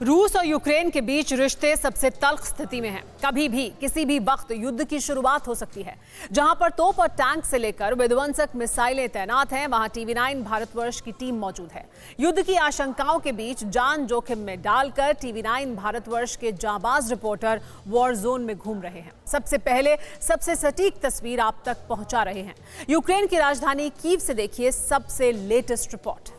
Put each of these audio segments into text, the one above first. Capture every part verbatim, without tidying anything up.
रूस और यूक्रेन के बीच रिश्ते सबसे तल्ख स्थिति में हैं। कभी भी किसी भी वक्त युद्ध की शुरुआत हो सकती है। जहां पर तोप और टैंक से लेकर विध्वंसक मिसाइलें तैनात हैं, वहां टीवी नाइन भारतवर्ष की टीम मौजूद है। युद्ध की आशंकाओं के बीच जान जोखिम में डालकर टीवी नाइन भारतवर्ष के जांबाज रिपोर्टर वॉर जोन में घूम रहे हैं। सबसे पहले सबसे सटीक तस्वीर आप तक पहुंचा रहे हैं। यूक्रेन की राजधानी कीव से देखिए सबसे लेटेस्ट रिपोर्ट।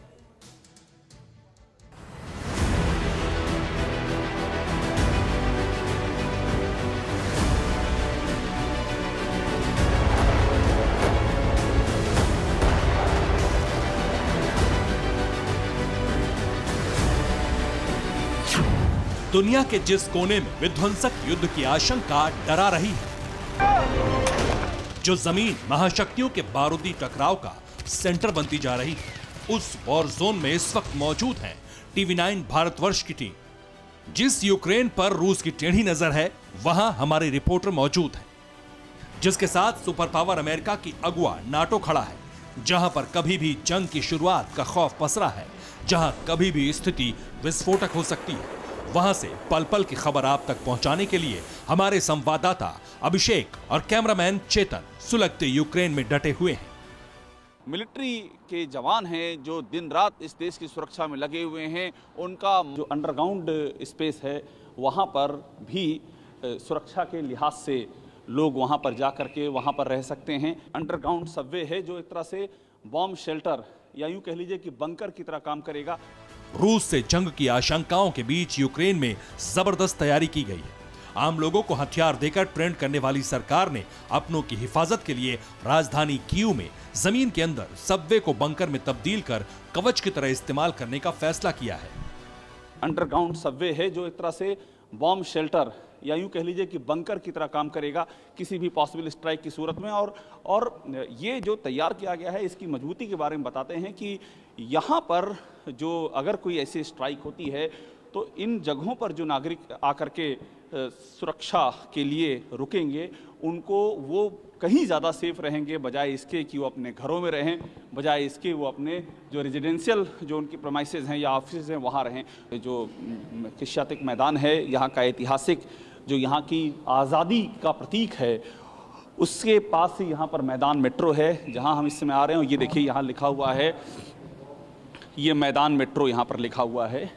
दुनिया के जिस कोने में विध्वंसक युद्ध की आशंका डरा रही है, जो जमीन महाशक्तियों के बारूदी टकराव का सेंटर बनती जा रही है, उस वॉर जोन में इस वक्त मौजूद है टीवी नाइन भारतवर्ष की टीम। जिस यूक्रेन पर रूस की टेढ़ी नजर है, वहां हमारे रिपोर्टर मौजूद हैं, जिसके साथ सुपर पावर अमेरिका की अगुआ नाटो खड़ा है, जहां पर कभी भी जंग की शुरुआत का खौफ पसरा है, जहां कभी भी स्थिति विस्फोटक हो सकती है। वहां से पल पल की खबर आप तक पहुंचाने के लिए हमारे संवाददाता अभिषेक और कैमरामैन चेतन सुलगते यूक्रेन में डटे हुए हैं। मिलिट्री के जवान हैं जो दिन रात इस देश की सुरक्षा में लगे हुए हैं। उनका जो अंडरग्राउंड स्पेस है, वहां पर भी सुरक्षा के लिहाज से लोग वहां पर जा करके वहां पर रह सकते हैं। अंडरग्राउंड सबवे है जो एक तरह से बॉम्ब शेल्टर या यूं कह लीजिए कि बंकर की तरह काम करेगा। रूस से जंग की आशंकाओं के बीच यूक्रेन में जबरदस्त तैयारी की गई है। आम लोगों को हथियार देकर ट्रेंड करने वाली सरकार ने अपनों की हिफाजत के लिए राजधानी कीव में जमीन के अंदर सबवे को बंकर में तब्दील कर कवच की तरह इस्तेमाल करने का फैसला किया है। अंडरग्राउंड सबवे है जो एक तरह से बॉम्ब शेल्टर या यूं कह लीजिए कि बंकर की तरह काम करेगा किसी भी पॉसिबल स्ट्राइक की सूरत में। और और ये जो तैयार किया गया है, इसकी मजबूती के बारे में बताते हैं कि यहाँ पर जो अगर कोई ऐसी स्ट्राइक होती है तो इन जगहों पर जो नागरिक आकर के सुरक्षा के लिए रुकेंगे, उनको वो कहीं ज़्यादा सेफ रहेंगे बजाय इसके कि वो अपने घरों में रहें, बजाय इसके वो अपने जो रेजिडेंशियल जो उनकी प्रेमाइसेस हैं या ऑफिस हैं वहाँ रहें। जो कृष्यातिक मैदान है यहाँ का ऐतिहासिक, जो यहाँ की आज़ादी का प्रतीक है, उसके पास ही यहाँ पर मैदान मेट्रो है जहाँ हम इस समय आ रहे हैं। ये देखिए यहाँ लिखा हुआ है, ये मैदान मेट्रो यहाँ पर लिखा हुआ है।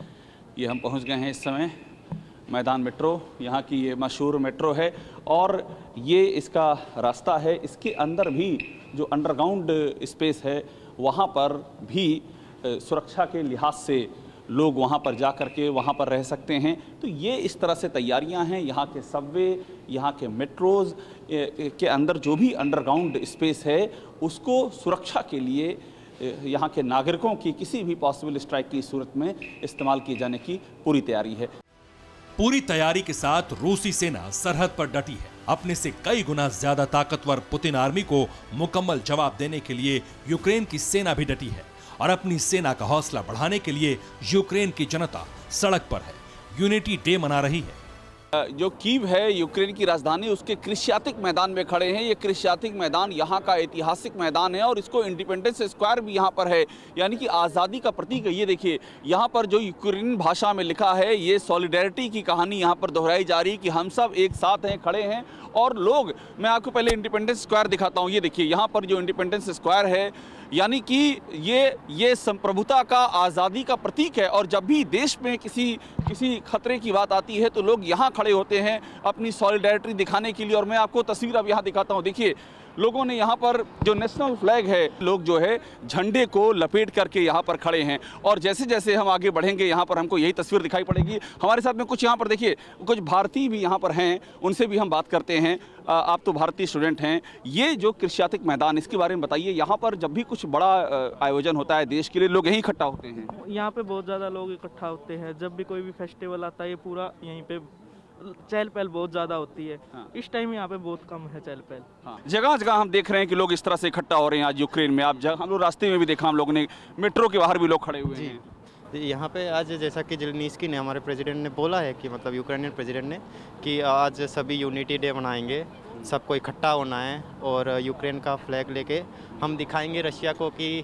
ये हम पहुँच गए हैं इस समय मैदान मेट्रो, यहाँ की ये मशहूर मेट्रो है और ये इसका रास्ता है। इसके अंदर भी जो अंडरग्राउंड स्पेस है, वहाँ पर भी सुरक्षा के लिहाज से लोग वहाँ पर जा कर के वहाँ पर रह सकते हैं। तो ये इस तरह से तैयारियाँ हैं। यहाँ के सबवे, यहाँ के मेट्रोज़ के अंदर जो भी अंडरग्राउंड स्पेस है, उसको सुरक्षा के लिए यहाँ के नागरिकों की किसी भी पॉसिबल स्ट्राइक की सूरत में इस्तेमाल किए जाने की पूरी तैयारी है। पूरी तैयारी के साथ रूसी सेना सरहद पर डटी है। अपने से कई गुना ज्यादा ताकतवर पुतिन आर्मी को मुकम्मल जवाब देने के लिए यूक्रेन की सेना भी डटी है और अपनी सेना का हौसला बढ़ाने के लिए यूक्रेन की जनता सड़क पर है, यूनिटी डे मना रही है। जो कीव है यूक्रेन की राजधानी, उसके कृष्यातिक मैदान में खड़े हैं। ये कृष्यातिक मैदान यहाँ का ऐतिहासिक मैदान है और इसको इंडिपेंडेंस स्क्वायर भी यहाँ पर है, यानी कि आज़ादी का प्रतीक है। ये देखिए यहाँ पर जो यूक्रेन भाषा में लिखा है, ये सॉलिडेरिटी की कहानी यहाँ पर दोहराई जा रही है कि हम सब एक साथ हैं, खड़े हैं। और लोग, मैं आपको पहले इंडिपेंडेंस स्क्वायर दिखाता हूँ। ये देखिए यहाँ पर जो इंडिपेंडेंस स्क्वायर है, यानी कि ये ये संप्रभुता का, आज़ादी का प्रतीक है। और जब भी देश में किसी किसी खतरे की बात आती है तो लोग यहाँ खड़े होते हैं अपनी सॉलिडेरिटी दिखाने के लिए। और मैं आपको तस्वीर अब यहाँ दिखाता हूँ। देखिए लोगों ने यहाँ पर जो नेशनल फ्लैग है, लोग जो है झंडे को लपेट करके यहाँ पर खड़े हैं। और जैसे जैसे हम आगे बढ़ेंगे यहाँ पर हमको यही तस्वीर दिखाई पड़ेगी। हमारे साथ में कुछ यहाँ पर देखिए कुछ भारतीय भी यहाँ पर हैं, उनसे भी हम बात करते हैं। आ, आप तो भारतीय स्टूडेंट हैं। ये जो कृष्यातिक मैदान, इसके बारे में बताइए। यहाँ पर जब भी कुछ बड़ा आयोजन होता है देश के लिए, लोग यहीं इकट्ठा होते हैं? यहाँ पे बहुत ज़्यादा लोग इकट्ठा होते हैं। जब भी कोई भी फेस्टिवल आता है, ये पूरा यहीं पे चहल पहल बहुत ज्यादा होती है। हाँ। इस टाइम यहाँ पे बहुत कम है चहल पहल। हाँ। जगह जगह हम देख रहे हैं कि लोग इस तरह से इकट्ठा हो रहे हैं आज यूक्रेन में। आप हम लोग रास्ते में भी देखा, हम लोगों ने मेट्रो के बाहर भी लोग खड़े हुए हैं। यहाँ पे आज जैसा कि जेलेंस्की ने, हमारे प्रेसिडेंट ने बोला है कि मतलब यूक्रेनियन प्रेसिडेंट ने कि आज सभी यूनिटी डे मनाएंगे, सबको इकट्ठा होना है और यूक्रेन का फ्लैग लेके हम दिखाएंगे रशिया को कि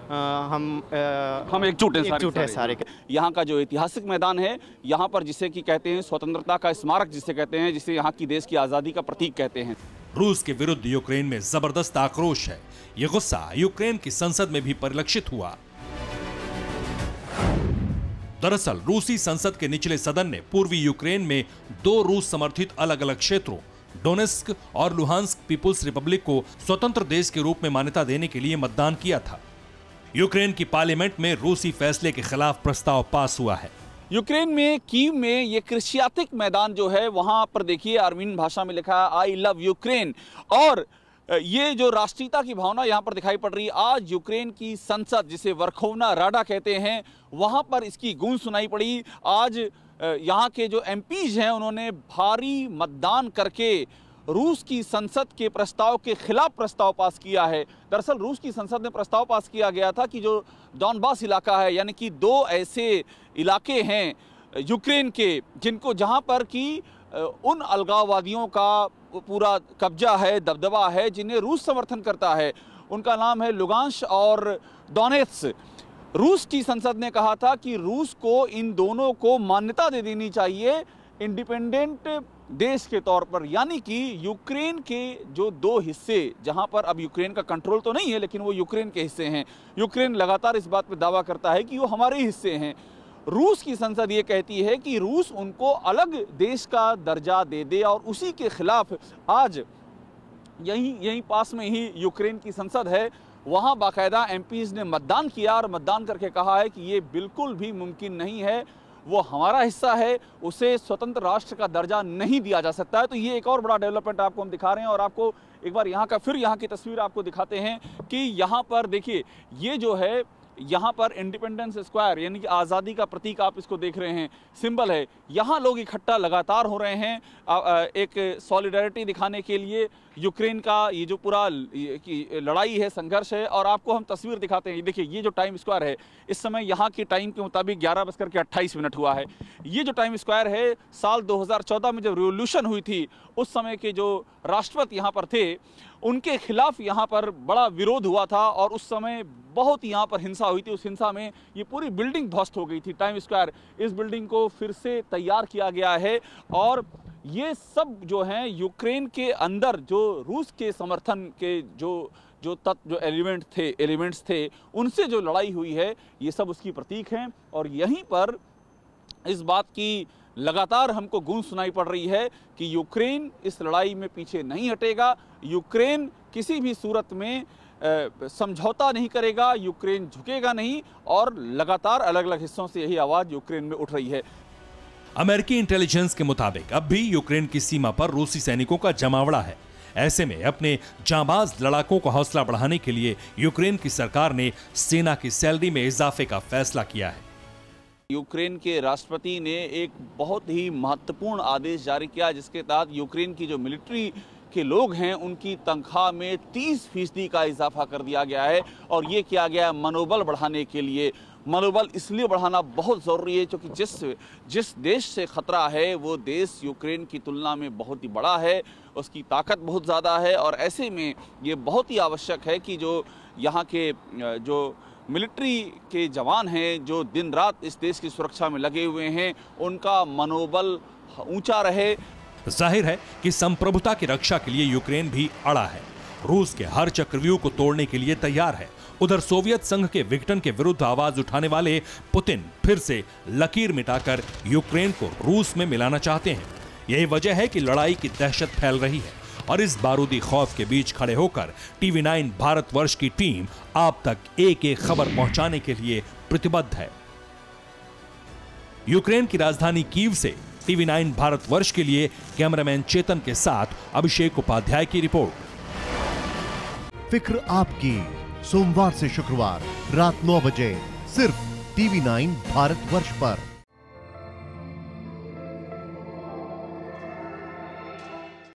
हम आ, हम एकजुट हैं, एकजुट है सारे। यहाँ का जो ऐतिहासिक मैदान है, यहाँ पर जिसे कि कहते हैं स्वतंत्रता का स्मारक जिसे कहते हैं, जिसे यहाँ की देश की आज़ादी का प्रतीक कहते हैं। रूस के विरुद्ध यूक्रेन में जबरदस्त आक्रोश है। ये गुस्सा यूक्रेन की संसद में भी परिलक्षित हुआ। दरअसल रूसी संसद के निचले सदन ने पूर्वी यूक्रेन में दो रूस समर्थित अलग अलग क्षेत्रों डोनेस्क और लुहांस्क पीपुल्स रिपब्लिक को स्वतंत्र देश के रूप में मान्यता देने के लिए मतदान किया था। यूक्रेन की पार्लियामेंट में रूसी फैसले के खिलाफ प्रस्ताव पास हुआ है। यूक्रेन में कीव में ये क्रिश्चियातिक मैदान जो है, वहां पर देखिए आर्मीन भाषा में लिखा है आई लव यूक्रेन, और ये जो राष्ट्रीयता की भावना यहाँ पर दिखाई पड़ रही है। आज यूक्रेन की संसद जिसे वर्खोवना राडा कहते हैं, वहाँ पर इसकी गूंज सुनाई पड़ी। आज यहाँ के जो एमपीज हैं उन्होंने भारी मतदान करके रूस की संसद के प्रस्ताव के खिलाफ प्रस्ताव पास किया है। दरअसल रूस की संसद में प्रस्ताव पास किया गया था कि जो डॉनबास इलाका है, यानी कि दो ऐसे इलाके हैं यूक्रेन के जिनको जहाँ पर कि उन अलगाववादियों का पूरा कब्जा है, दबदबा है, जिन्हें रूस समर्थन करता है। उनका नाम है लुगांश और डोनेत्स्क। रूस की संसद ने कहा था कि रूस को इन दोनों को मान्यता दे देनी चाहिए इंडिपेंडेंट देश के तौर पर, यानी कि यूक्रेन के जो दो हिस्से, जहां पर अब यूक्रेन का कंट्रोल तो नहीं है लेकिन वो यूक्रेन के हिस्से हैं। यूक्रेन लगातार इस बात पर दावा करता है कि वो हमारे हिस्से हैं। रूस की संसद ये कहती है कि रूस उनको अलग देश का दर्जा दे दे, और उसी के खिलाफ आज यहीं यहीं पास में ही यूक्रेन की संसद है, वहाँ बाकायदा एमपीज ने मतदान किया और मतदान करके कहा है कि ये बिल्कुल भी मुमकिन नहीं है, वो हमारा हिस्सा है, उसे स्वतंत्र राष्ट्र का दर्जा नहीं दिया जा सकता है। तो ये एक और बड़ा डेवलपमेंट आपको हम दिखा रहे हैं, और आपको एक बार यहाँ का फिर यहाँ की तस्वीर आपको दिखाते हैं कि यहाँ पर देखिए, ये जो है यहाँ पर इंडिपेंडेंस स्क्वायर यानी कि आज़ादी का प्रतीक आप इसको देख रहे हैं, सिंबल है। यहाँ लोग इकट्ठा लगातार हो रहे हैं एक सॉलिडारिटी दिखाने के लिए। यूक्रेन का ये जो पूरा लड़ाई है, संघर्ष है, और आपको हम तस्वीर दिखाते हैं। देखिए ये जो टाइम स्क्वायर है, इस समय यहाँ की टाइम के मुताबिक ग्यारह बजकर के अट्ठाईस मिनट हुआ है। ये जो टाइम स्क्वायर है, साल दो हज़ार चौदह में जब रिवॉल्यूशन हुई थी, उस समय के जो राष्ट्रपति यहाँ पर थे, उनके खिलाफ यहाँ पर बड़ा विरोध हुआ था, और उस समय बहुत यहाँ पर हिंसा हुई थी। उस हिंसा में ये पूरी बिल्डिंग ध्वस्त हो गई थी, टाइम स्क्वायर। इस बिल्डिंग को फिर से तैयार किया गया है, और ये सब जो हैं यूक्रेन के अंदर जो रूस के समर्थन के जो जो तत्व जो एलिमेंट थे एलिमेंट्स थे उनसे जो लड़ाई हुई है, ये सब उसकी प्रतीक हैं। और यहीं पर इस बात की लगातार हमको गूंज सुनाई पड़ रही है कि यूक्रेन इस लड़ाई में पीछे नहीं हटेगा, यूक्रेन किसी भी सूरत में समझौता नहीं करेगा, यूक्रेन झुकेगा नहीं, और लगातार अलग अलग हिस्सों से यही आवाज़ यूक्रेन में उठ रही है। अमेरिकी इंटेलिजेंस के मुताबिक अब भी यूक्रेन की सीमा पर रूसी सैनिकों का जमावड़ा है। ऐसे में अपने जांबाज लड़ाकों को हौसला बढ़ाने के लिए यूक्रेन की सरकार ने सेना की सैलरी में इजाफे का फैसला किया है। यूक्रेन के राष्ट्रपति ने एक बहुत ही महत्वपूर्ण आदेश जारी किया, जिसके तहत यूक्रेन की जो मिलिट्री के लोग हैं उनकी तनख्वाह में तीस फीसदी का इजाफा कर दिया गया है। और ये किया गया मनोबल बढ़ाने के लिए। मनोबल इसलिए बढ़ाना बहुत ज़रूरी है क्योंकि जिस जिस देश से ख़तरा है वो देश यूक्रेन की तुलना में बहुत ही बड़ा है, उसकी ताकत बहुत ज़्यादा है, और ऐसे में ये बहुत ही आवश्यक है कि जो यहाँ के जो मिलिट्री के जवान हैं जो दिन रात इस देश की सुरक्षा में लगे हुए हैं, उनका मनोबल ऊंचा रहे। जाहिर है कि संप्रभुता की रक्षा के लिए यूक्रेन भी अड़ा है, रूस के हर चक्रव्यूह को तोड़ने के लिए तैयार है। उधर सोवियत संघ के विघटन के विरुद्ध आवाज उठाने वाले पुतिन फिर से लकीर मिटाकर यूक्रेन को रूस में मिलाना चाहते हैं। यही वजह है कि लड़ाई की दहशत फैल रही है, और इस बारूदी खौफ के बीच खड़े होकर टीवी नाइन भारतवर्ष की टीम आप तक एक एक खबर पहुंचाने के लिए प्रतिबद्ध है। यूक्रेन की राजधानी कीव से टीवी नाइन भारतवर्ष के लिए कैमरामैन चेतन के साथ अभिषेक उपाध्याय की रिपोर्ट। फिक्र आपकी, सोमवार से शुक्रवार रात नौ बजे सिर्फ टीवी नाइन भारतवर्ष पर।